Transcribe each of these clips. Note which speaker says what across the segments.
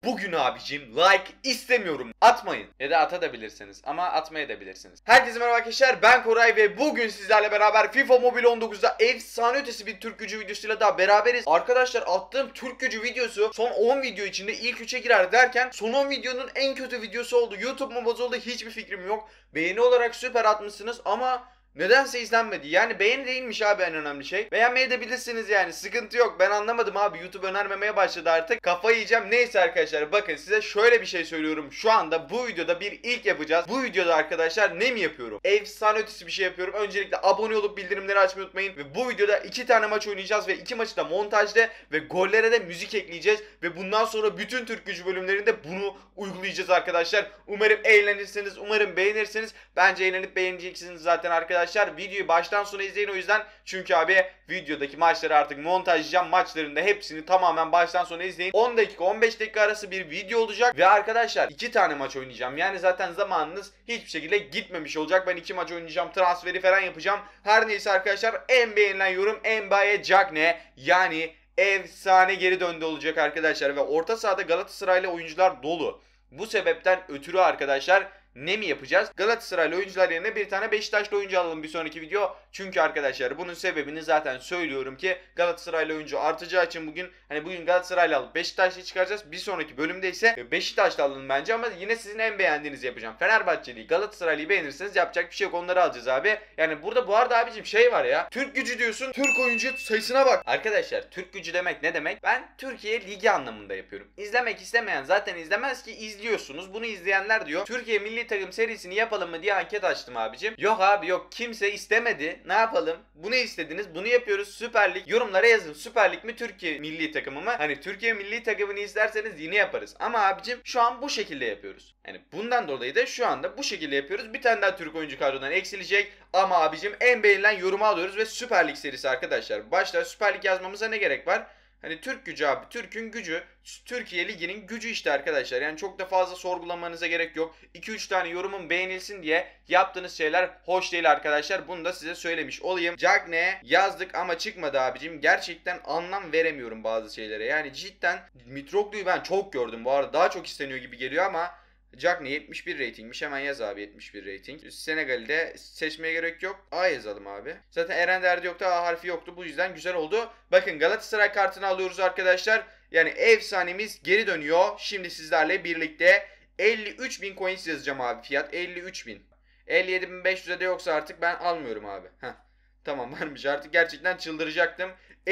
Speaker 1: Bugün abicim like istemiyorum. Atmayın. Ya da atabilirsiniz ama atmayabilirsiniz. Herkese merhaba arkadaşlar, ben Koray ve bugün sizlerle beraber FIFA Mobile 19'da efsane ötesi bir Türk gücü videosuyla daha beraberiz. Arkadaşlar attığım Türk gücü videosu son 10 video içinde ilk 3'e girer derken son 10 videonun en kötü videosu oldu. YouTube mu bozuldu hiçbir fikrim yok. Beğeni olarak süper atmışsınız ama nedense izlenmedi. Yani beğeni değilmiş abi en önemli şey. Beğenmeyebilirsiniz yani, sıkıntı yok. Ben anlamadım abi, YouTube önermemeye başladı artık. Kafayı yiyeceğim. Neyse arkadaşlar, bakın size şöyle bir şey söylüyorum. Şu anda bu videoda bir ilk yapacağız. Bu videoda arkadaşlar ne mi yapıyorum? Efsane ötesi bir şey yapıyorum. Öncelikle abone olup bildirimleri açmayı unutmayın. Ve bu videoda 2 tane maç oynayacağız ve 2 maçı da montajda ve gollere de müzik ekleyeceğiz. Ve bundan sonra bütün Türk gücü bölümlerinde bunu uygulayacağız arkadaşlar. Umarım eğlenirsiniz. Umarım beğenirsiniz. Bence eğlenip beğeneceksiniz zaten arkadaşlar. Videoyu baştan sona izleyin o yüzden. Çünkü abi videodaki maçları artık montajlayacağım. Maçların da hepsini tamamen baştan sona izleyin. 10 dakika 15 dakika arası bir video olacak. Ve arkadaşlar 2 tane maç oynayacağım. Yani zaten zamanınız hiçbir şekilde gitmemiş olacak. Ben 2 maç oynayacağım. Transferi falan yapacağım. Her neyse arkadaşlar, en beğenilen yorum Mbaye Diagne, yani efsane geri döndü olacak arkadaşlar. Ve orta sahada Galatasaraylı oyuncular dolu. Bu sebepten ötürü arkadaşlar ne mi yapacağız? Galatasaraylı oyuncular yerine bir tane Beşiktaşlı oyuncu alalım bir sonraki video. Çünkü arkadaşlar bunun sebebini zaten söylüyorum ki Galatasaraylı oyuncu artacağı için bugün Galatasaraylı alıp Beşiktaşlı çıkaracağız. Bir sonraki bölümde ise Beşiktaşlı alın bence ama yine sizin en beğendiğinizi yapacağım. Fenerbahçeli'yi, Galatasaraylı'yı beğenirseniz yapacak bir şey yok, onları alacağız abi. Yani burada bu arada abicim şey var ya. Türk gücü diyorsun, Türk oyuncu sayısına bak. Arkadaşlar Türk gücü demek ne demek? Ben Türkiye Ligi anlamında yapıyorum. İzlemek istemeyen zaten izlemez ki, izliyorsunuz. Bunu izleyenler diyor Türkiye milli takım serisini yapalım mı diye anket açtım abicim. Yok abi yok, kimse istemedi. Ne yapalım? Bunu istediniz, bunu yapıyoruz. Süper Lig. Yorumlara yazın. Süper Lig mi Türkiye milli takımı mı? Hani Türkiye milli takımını isterseniz yine yaparız. Ama abicim şu an bu şekilde yapıyoruz. Yani bundan dolayı da şu anda bu şekilde yapıyoruz. Bir tane daha Türk oyuncu kadrodan eksilecek. Ama abicim en beğenilen yorumu alıyoruz ve Süper Lig serisi arkadaşlar. Başta Süper Lig yazmamıza ne gerek var? Hani Türk gücü abi, Türk'ün gücü, Türkiye Ligi'nin gücü işte arkadaşlar. Yani çok da fazla sorgulamanıza gerek yok. 2-3 tane yorumun beğenilsin diye yaptığınız şeyler hoş değil arkadaşlar. Bunu da size söylemiş olayım. Diagne yazdık ama çıkmadı abicim. Gerçekten anlam veremiyorum bazı şeylere. Yani cidden Mitroglu'yu ben çok gördüm bu arada. Daha çok isteniyor gibi geliyor ama Diagne 71 ratingmiş. Hemen yaz abi 71 rating. Senegal'i de seçmeye gerek yok. A yazalım abi. Zaten Eren derdi yoktu. A harfi yoktu. Bu yüzden güzel oldu. Bakın Galatasaray kartını alıyoruz arkadaşlar. Yani efsanemiz geri dönüyor. Şimdi sizlerle birlikte 53.000 coins yazacağım abi. Fiyat 53.000. 57.500'e de yoksa artık ben almıyorum abi. Heh. Tamam varmış, artık gerçekten çıldıracaktım.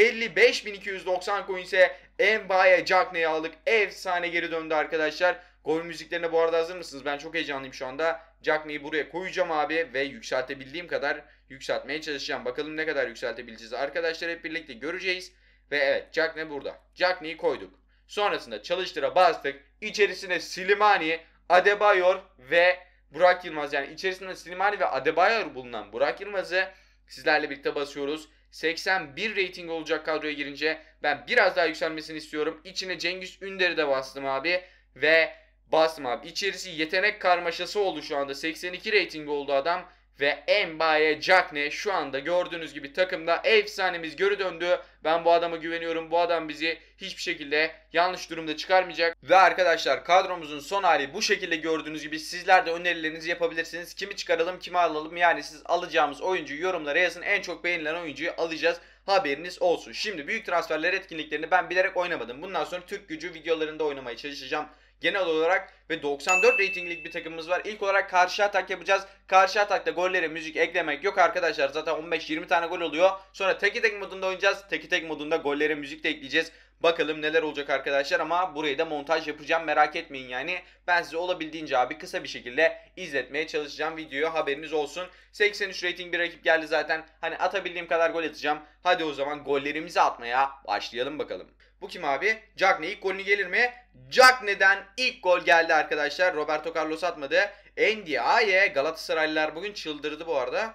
Speaker 1: 55.290 coins'e Mbaye Diagne'yi aldık. Efsane geri döndü arkadaşlar. Gol müziklerine bu arada hazır mısınız? Ben çok heyecanlıyım şu anda. Diagne'yi buraya koyacağım abi ve yükseltebildiğim kadar yükseltmeye çalışacağım. Bakalım ne kadar yükseltebileceğiz. Arkadaşlar hep birlikte göreceğiz. Ve evet, Diagne burada. Diagne'yi koyduk. Sonrasında çalıştıra bastık. İçerisine Slimani, Adebayor ve Burak Yılmaz, yani içerisinde Slimani ve Adebayor bulunan Burak Yılmaz'ı sizlerle birlikte basıyoruz. 81 rating olacak kadroya girince. Ben biraz daha yükselmesini istiyorum. İçine Cengiz Ünder'i de bastım abi. Ve bastım abi. İçerisi yetenek karmaşası oldu şu anda. 82 rating oldu adam. Ve Mbaye Diagne şu anda gördüğünüz gibi takımda efsanemiz geri döndü. Ben bu adama güveniyorum. Bu adam bizi hiçbir şekilde yanlış durumda çıkarmayacak. Ve arkadaşlar kadromuzun son hali bu şekilde gördüğünüz gibi. Sizler de önerilerinizi yapabilirsiniz. Kimi çıkaralım, kimi alalım? Yani siz alacağımız oyuncuyu yorumlara yazın. En çok beğenilen oyuncuyu alacağız. Haberiniz olsun. Şimdi büyük transferler etkinliklerini ben bilerek oynamadım. Bundan sonra Türk gücü videolarında oynamaya çalışacağım genel olarak ve 94 ratinglik bir takımımız var. İlk olarak karşı atak yapacağız. Karşı atakta gollere müzik eklemek yok arkadaşlar. Zaten 15-20 tane gol oluyor. Sonra teki tek modunda oynayacağız. Teki tek modunda gollere müzik de ekleyeceğiz. Bakalım neler olacak arkadaşlar, ama burayı da montaj yapacağım, merak etmeyin yani. Ben size olabildiğince abi kısa bir şekilde izletmeye çalışacağım videoyu, haberiniz olsun. 83 rating bir rakip geldi zaten. Hani atabildiğim kadar gol atacağım. Hadi o zaman gollerimizi atmaya başlayalım bakalım. Bu kim abi? Diagne ilk golünü gelir mi? Diagne'den ilk gol geldi arkadaşlar. Roberto Carlos atmadı. Ndiaye, Galatasaraylılar bugün çıldırdı bu arada.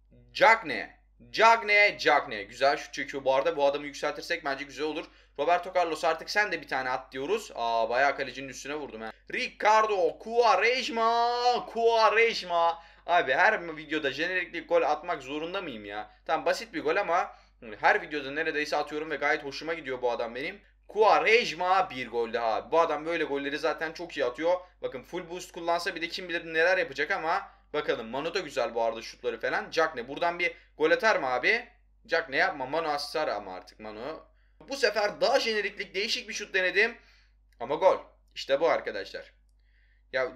Speaker 1: Diagne. Güzel şut çekiyor bu arada. Bu adamı yükseltirsek bence güzel olur. Roberto Carlos artık sen de bir tane at diyoruz. Bayağı kalecinin üstüne vurdum ha. Ricardo Quaresma. Abi her videoda jenerikli gol atmak zorunda mıyım ya? Tamam, basit bir gol ama her videoda neredeyse atıyorum ve gayet hoşuma gidiyor bu adam benim. Quaresma bir gol daha. Bu adam böyle golleri zaten çok iyi atıyor. Bakın full boost kullansa bir de kim bilir neler yapacak ama bakalım. Manu da güzel bu arada şutları falan. Cagne buradan bir gol atar mı abi? Cagne yapma. Manu asar ama artık Manu. Bu sefer daha jeneriklik değişik bir şut denedim. Ama gol. İşte bu arkadaşlar. Ya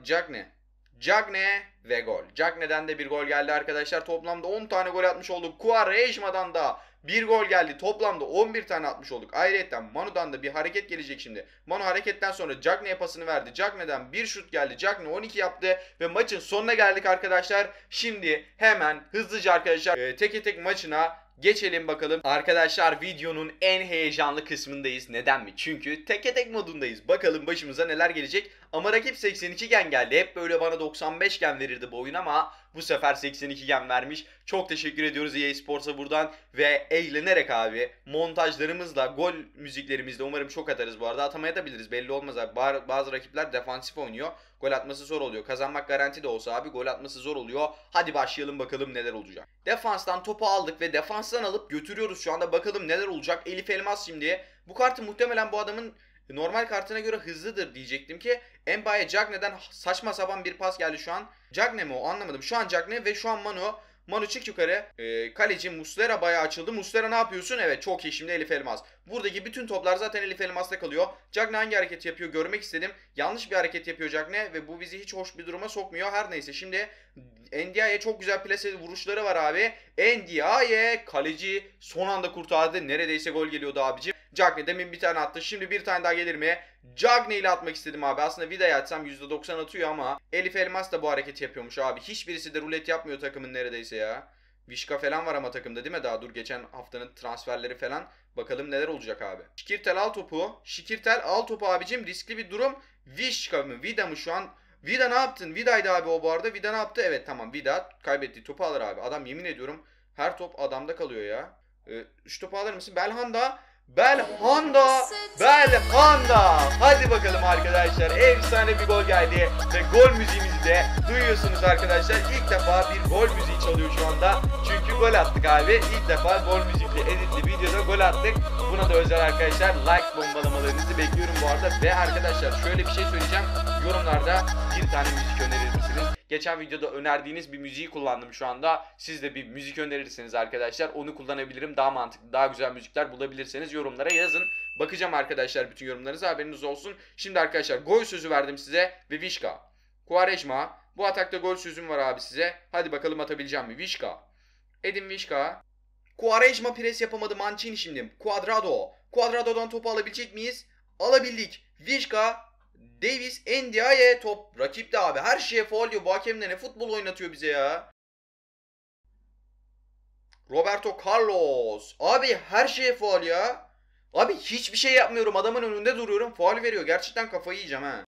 Speaker 1: Cagne ve gol. Cagne'den de bir gol geldi arkadaşlar. Toplamda 10 tane gol atmış olduk. Quaresma'dan da bir gol geldi. Toplamda 11 tane atmış olduk. Ayrıca Manu'dan da bir hareket gelecek şimdi. Manu hareketten sonra Cagne'ye pasını verdi. Cagne'den bir şut geldi. Cagne 12 yaptı ve maçın sonuna geldik arkadaşlar. Şimdi hemen hızlıca arkadaşlar teke tek maçına geçelim bakalım. Arkadaşlar videonun en heyecanlı kısmındayız. Neden mi? Çünkü teke tek modundayız. Bakalım başımıza neler gelecek. Ama rakip 82 gen geldi. Hep böyle bana 95 gen verirdi bu oyun ama bu sefer 82 gen vermiş. Çok teşekkür ediyoruz EA Sports'a buradan ve eğlenerek abi montajlarımızla, gol müziklerimizle umarım çok atarız bu arada. Atamaya da biliriz, belli olmaz abi. Bazı rakipler defansif oynuyor. Gol atması zor oluyor. Kazanmak garanti de olsa abi gol atması zor oluyor. Hadi başlayalım bakalım neler olacak. Defanstan topu aldık ve defanstan alıp götürüyoruz şu anda. Bakalım neler olacak. Elif Elmas şimdi. Bu kartı muhtemelen bu adamın normal kartına göre hızlıdır diyecektim ki Mbaye Cagne'den saçma sapan bir pas geldi şu an. Cagne mi o, anlamadım. Şu an Cagne ve şu an Manu. Manu çık yukarı. Kaleci Muslera bayağı açıldı. Muslera ne yapıyorsun? Evet çok iyi, şimdi Elif Elmas. Buradaki bütün toplar zaten Elif Elmas'ta kalıyor. Cagne hangi hareketi yapıyor görmek istedim. Yanlış bir hareket yapıyor Cagne ve bu bizi hiç hoş bir duruma sokmuyor. Her neyse şimdi Ndiaye çok güzel plase vuruşları var abi. Ndiaye kaleci son anda kurtardı. Neredeyse gol geliyordu abicim. Cagne demin bir tane attı. Şimdi bir tane daha gelir mi? Cagne ile atmak istedim abi. Aslında Vida'yı atsam %90 atıyor ama Elif Elmas da bu hareketi yapıyormuş abi. Hiçbirisi de rulet yapmıyor takımın neredeyse ya. Vişka falan var ama takımda değil mi daha? Dur, geçen haftanın transferleri falan. Bakalım neler olacak abi. Şikirtel al topu. Şikirtel al topu abicim. Riskli bir durum. Vişka mı? Vida mı şu an? Vida ne yaptın? Vida'ydı abi o bu arada. Vida ne yaptı? Evet tamam, Vida kaybettiği topu alır abi. Adam yemin ediyorum her top adamda kalıyor ya. Şu topu alır mısın? Belhanda. Hadi bakalım arkadaşlar. Efsane bir gol geldi. Ve gol müziğimizi de duyuyorsunuz arkadaşlar. İlk defa bir gol müziği çalıyor şu anda. Çünkü gol attık abi. İlk defa gol müzikli editli videoda gol attık. Buna da özel arkadaşlar like bombalamalarınızı bekliyorum bu arada. Ve arkadaşlar şöyle bir şey söyleyeceğim. Yorumlarda bir tane müzik önerir misiniz? Geçen videoda önerdiğiniz bir müziği kullandım şu anda. Siz de bir müzik önerirseniz arkadaşlar onu kullanabilirim. Daha mantıklı, daha güzel müzikler bulabilirseniz yorumlara yazın. Bakacağım arkadaşlar bütün yorumlarınıza, haberiniz olsun. Şimdi arkadaşlar gol sözü verdim size ve Vişka. Quaresma. Bu atakta gol sözüm var abi size. Hadi bakalım atabileceğim mi? Vişka. Edin Vişka. Quaresma pres yapamadı. Mancini şimdi. Cuadrado. Cuadrado'dan topu alabilecek miyiz? Alabildik. Vişka. Davis, Ndiaye top rakipte abi. Her şeye faul diyor. Bu hakem de ne futbol oynatıyor bize ya. Roberto Carlos. Abi her şeye faul ya. Abi hiçbir şey yapmıyorum. Adamın önünde duruyorum. Faul veriyor. Gerçekten kafayı yiyeceğim ha.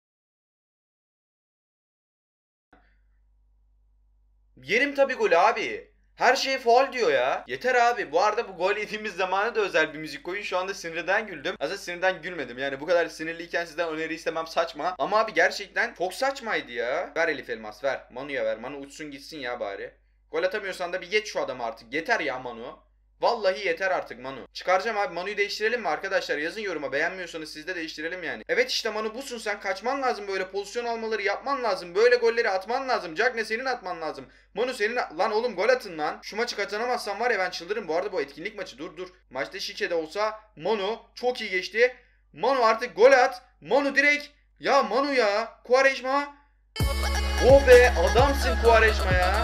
Speaker 1: Yerim tabii golü abi. Her şey faul diyor ya. Yeter abi. Bu arada bu gol yediğimiz zamana da özel bir müzik koyun. Şu anda sinirden güldüm. Aslında sinirden gülmedim. Yani bu kadar sinirliyken sizden öneri istemem saçma. Ama abi gerçekten çok saçmaydı ya. Ver Elif Elmas ver. Manu'ya ver. Manu uçsun gitsin ya bari. Gol atamıyorsan da bir geç şu adamı artık. Yeter ya Manu. Vallahi yeter artık Manu. Çıkaracağım abi. Manu'yu değiştirelim mi arkadaşlar? Yazın yoruma. Beğenmiyorsanız siz de değiştirelim yani. Evet işte Manu busun, sen kaçman lazım, böyle pozisyon almaları yapman lazım. Böyle golleri atman lazım. Cagne senin atman lazım. Manu senin lan oğlum gol atın lan. Şu maçı kazanamazsan var ya ben çıldırırım. Bu arada bu etkinlik maçı. Dur. Maçta şike de olsa Manu çok iyi geçti. Manu artık gol at. Manu direkt. Ya Manu ya. Quaresma. Oh be adamsın Quaresma ya.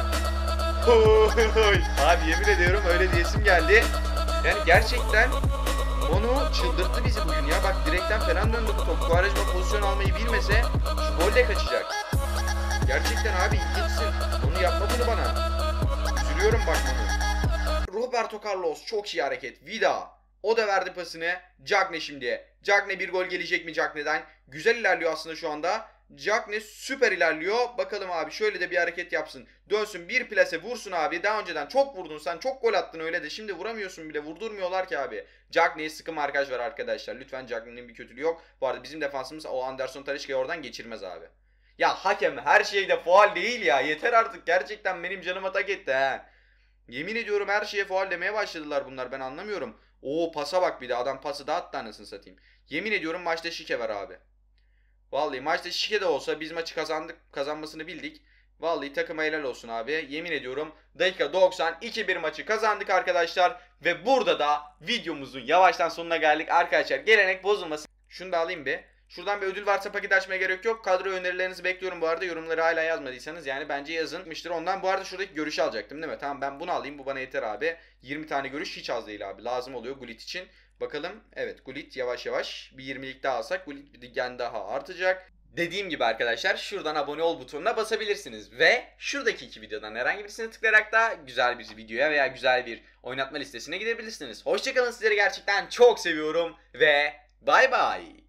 Speaker 1: Abi yemin ediyorum öyle diyesim geldi. Yani gerçekten onu çıldırttı bizi bugün ya. Bak direkten falan döndü bu top. Quaresma pozisyon almayı bilmese şu golle kaçacak. Gerçekten abi ilginçsin. Onu yapma bunu bana. Üzülüyorum bak bunu. Roberto Carlos çok iyi hareket. Vida. O da verdi pasını. Cagne şimdi. Cagne bir gol gelecek mi Cagne'den? Güzel ilerliyor aslında şu anda. Cagne süper ilerliyor. Bakalım abi şöyle de bir hareket yapsın. Dönsün bir plase vursun abi. Daha önceden çok vurdun sen. Çok gol attın öyle de. Şimdi vuramıyorsun bile. Vurdurmuyorlar ki abi. Cagne'ye sıkı markaj var arkadaşlar. Lütfen Cagne'nin bir kötülüğü yok. Bu arada bizim defansımız o Anderson Talisca'yı oradan geçirmez abi. Ya hakem her şeyde faul değil ya. Yeter artık. Gerçekten benim canıma tak etti he. Yemin ediyorum her şeye faul demeye başladılar bunlar. Ben anlamıyorum. Oo pasa bak, bir de adam pası da attı anasını satayım. Yemin ediyorum maçta şike var abi. Vallahi maçta şike de olsa biz maçı kazandık, kazanmasını bildik. Vallahi takıma helal olsun abi. Yemin ediyorum dakika 90 2-1 maçı kazandık arkadaşlar. Ve burada da videomuzun yavaştan sonuna geldik. Arkadaşlar gelenek bozulmasın. Şunu da alayım bir. Şuradan bir ödül varsa paket açmaya gerek yok. Kadro önerilerinizi bekliyorum bu arada. Yorumları hala yazmadıysanız yani bence yazılmıştır. Ondan bu arada şuradaki görüşü alacaktım değil mi? Tamam, ben bunu alayım. Bu bana yeter abi. 20 tane görüş hiç az değil abi. Lazım oluyor Gullit için. Bakalım. Evet, Gullit yavaş yavaş bir 20'lik daha alsak Gullit bir gen daha artacak. Dediğim gibi arkadaşlar şuradan abone ol butonuna basabilirsiniz. Ve şuradaki iki videodan herhangi birisine tıklayarak da güzel bir videoya veya güzel bir oynatma listesine gidebilirsiniz. Hoşçakalın, sizleri gerçekten çok seviyorum ve bay bay.